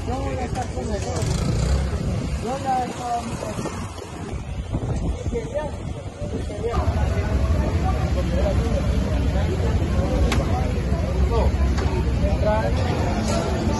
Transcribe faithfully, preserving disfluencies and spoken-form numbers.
Yo voy a estar con nosotros. Yo ya estaba muy genial. Genial. No.